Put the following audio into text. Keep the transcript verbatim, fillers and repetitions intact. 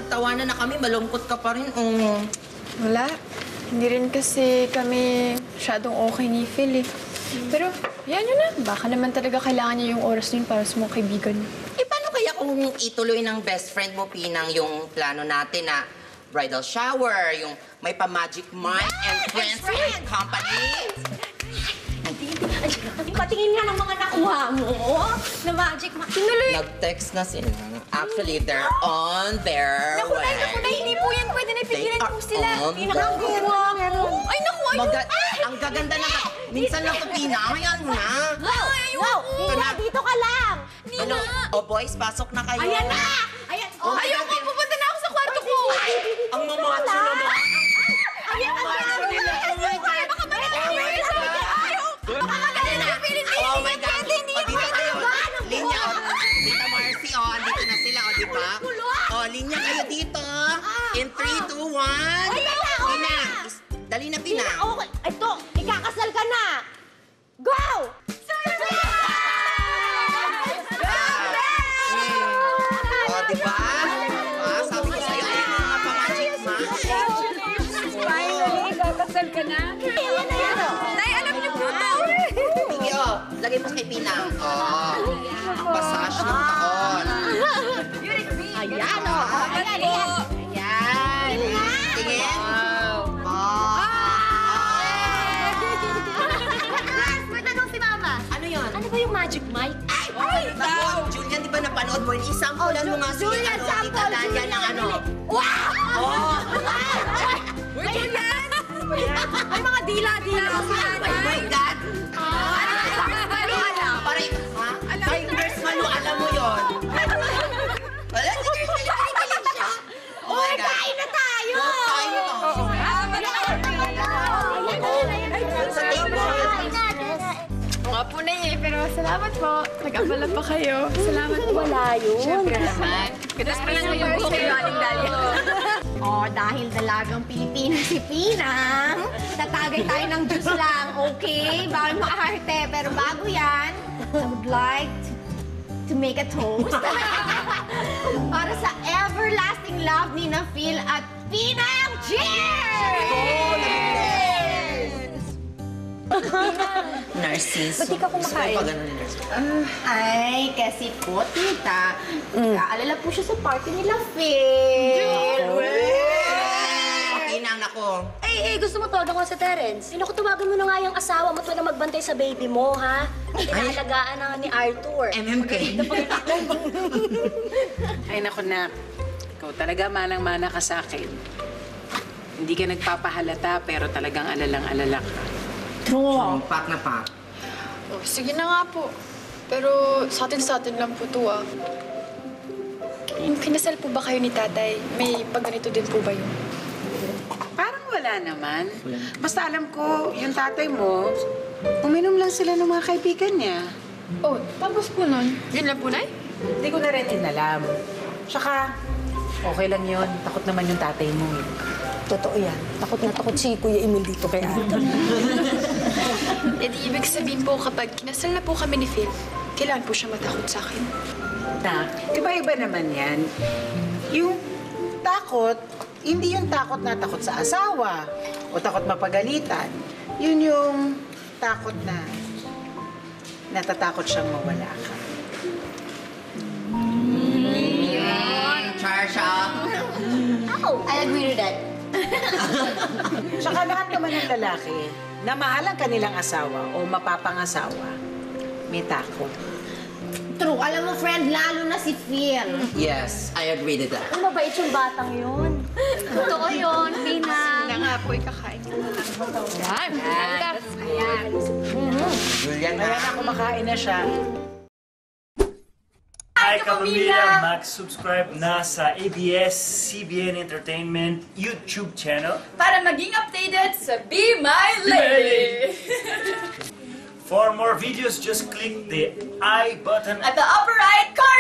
nagtawanan na kami, malungkot ka pa rin. Um. Wala. Hindi rin kasi kami masyadong okay ni Phil eh. Pero, yan yun na. Baka naman talaga kailangan niya yung oras niyo para sa mga kaibigan niya. Eh, paano kaya kung ituloy ng best friend mo, Pinang, yung plano natin na bridal shower, yung may pa-magic mind and friends and company? Patingin nga ng mga nakuha mo na magic ma... Tinuloy. Nag-text na sila. Actually, they're on their Naku, way. Nay, naku, Nay, hindi po yan pwede na ipigilan po sila. on Pinakakuha mo. Ay, naku, ayun. Maga ang gaganda na ka. Minsan lang ito, Pina. Hayaan mo na. Ay, ayun. Nina, dito ka lang! Ano? O, boys, pasok na kayo. Ayan na! Ayan. Oh, Ayoko, pupunta na ako sa kwarto ko. Ang mamacho naman. Ayan, ang dami. Baka ba Oh my God! O, dito kayo. Linya, o. Tita Marcy, o. Andito na sila, o, di ba? O, linya kayo dito. In three, two, one. Pina, dali na, Pina. Okay, ito, ikakasal ka na! Go! O, di ba? Ah, sabi ko sa'yo, ayun yung mga pa-magic match. Finally, kakasal ka na. Nay, alam niyo po to. Sige, o. Lagay mo kay Pina. O. Passage ng taon. Ayan, o. Ayan, ayan. Ayan. Tingin. May tanong si Mama. Ano yun? Ano ba yung magic mic? Ay, Naku, Julian, di ba napanood mo? I-samplean mo nga si Julian, ano, sample, Tita Dalia Julian. ng ano. Wow! Oh, Uy, Julian! Ay, mga dila-dila ko si oh my God! Ano alam? Pare, ha? Finders man mo, alam mo yun. Wala, sige, sige, kinikilig siya. Oh my God. Kain na tayo! Oh, kain na to. Sa table. Mga po na eh, pero salamat po. Nag-abala pa kayo. Salamat po. Wala yun. Siyempre naman. Kadas pa lang yung buhok kayo, Aling Dalia. Oh, dahil dalagang Pilipino si Pinang, tatagay tayo ng Diyos lang, okay? Bawal makaharte. Pero bago yan, I would like to, to make a toast para sa everlasting love ni na Phil at Pinang. Cheers! Narciso. Ba't di ka kumakain? Gusto mo pa ganun, Narciso? Ay, kasi po, tita, nag-aalala po siya sa party nila, Phil. Pinang ako. Eh, eh, gusto mo todo ko sa Terence? Eh, naku, tawagan mo na nga yung asawa mo to na magbantay sa baby mo, ha? Inaalagaan na ni Arthur. M M K. Ay, naku na. Ikaw talaga manang-mana ka sa akin. Hindi ka nagpapahalata, pero talagang alalang-alala ka. Oh, pak na pak. Oh, sige na nga po. Pero sa atin-sa atin lang po to ah. Yung kinasal po ba kayo ni tatay, may pagganito din po ba yun? Parang wala naman. Basta alam ko, yung tatay mo, uminom lang sila ng mga kaibigan niya. Oh, tapos po nun, yun lang po, Nay? Hindi ko na rin inalam. Tsaka, okay lang yun. Takot naman yung tatay mo. Totoo yan. Takot na takot si Kuya Emil dito kay Arthur. Eh di ibig sabihin po kapag kinasal na po kami ni Phil, kailangan po siya matakot sa akin. Na, iba-iba naman yan. Yung takot, hindi yung takot na takot sa asawa o takot mapagalitan. Yun yung takot na natatakot siyang mawala ka. Charsha. Oh, I agree with that. Tsaka lahat naman ng lalaki na mahal ang kanilang asawa o mapapangasawa, may takot. True. Alam mo, friend, lalo na si Phil. Yes, I agree to that. Ang mabait yung batang yun. Totoo yun, Pinang. Na nga po, ikakain ko na lang. Yan. Ayan. Julian, Kaya ha? na kumakain na siya. Hi kapamilya! Mag-subscribe na sa A B S C B N Entertainment YouTube channel. Para maging updated sa Be My Lady. For more videos, just click the I button At the upper right corner.